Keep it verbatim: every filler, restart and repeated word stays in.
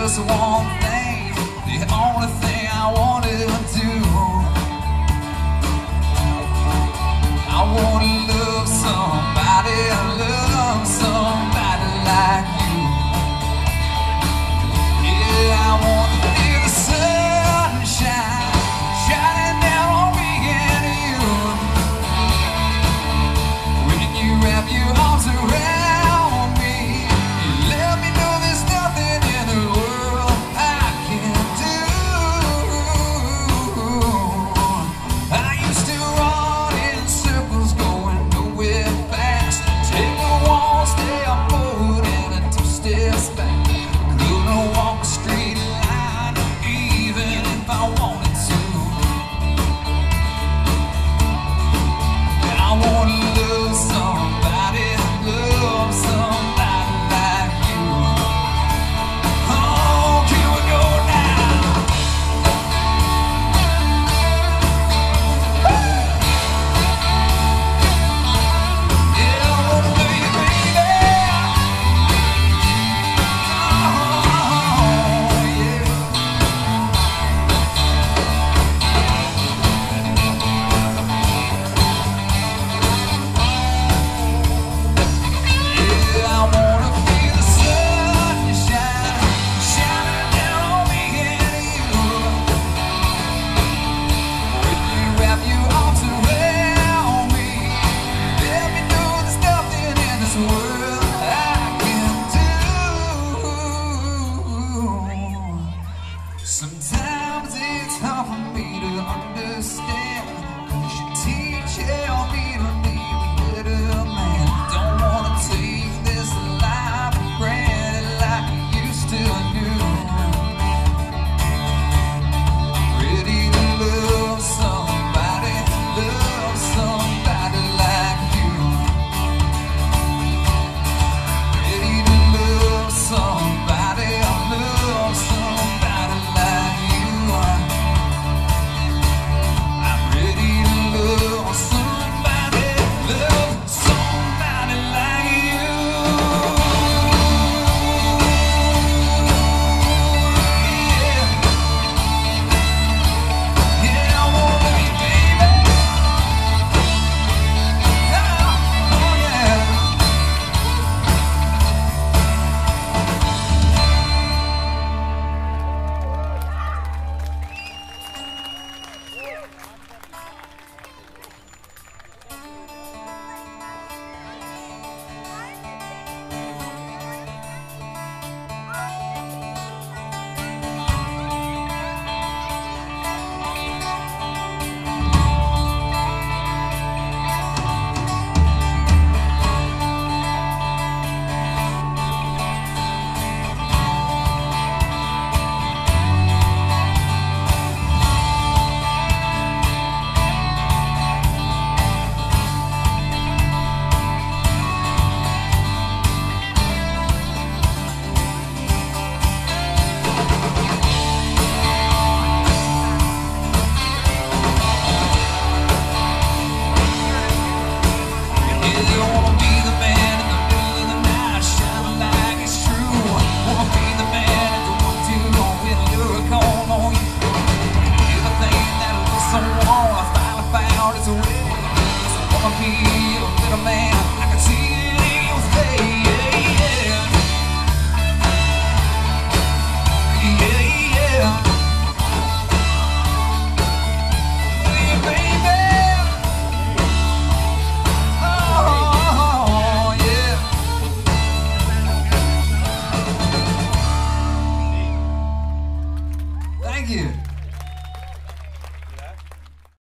just one thing, the only thing I wanted to do. I wanna love somebody, love somebody like you. Yeah, I wanna feel the sunshine shining down on me and you. When you wrap your arms around me, you let me know there's nothing in the world I can't do. I used to run in circles going nowhere fast, take a one step forward and a two steps back. Couldn't walk a straight line even if I wanted to. I wanna love somebody, love somebody like you. Oh, here we go now. Yeah, I wanna love you, baby. Oh, yeah. Yeah, I wanna feel the sunshine shining down on me and you. When you wrap your arms around me, let me know there's nothing in this world I can do. Sometimes it's hard for me to understand, 'cause you teach me to be a better man. Don't wanna take this life for granted like I used to do. Ready to love somebody, love somebody like you. Ready to love somebody, love somebody like you. I'm ready to love somebody, love somebody like you. Yeah, yeah, I wanna be, baby. Oh, oh yeah. You wanna be the man in the middle of the night, shining like it's true. Wanna be the man at the one two with a look on you. Everything that looks so warm, I finally found its way. So I wanna be a little man, I can see it in your face. Yeah, yeah. Yeah, baby. Oh, yeah. Thank you.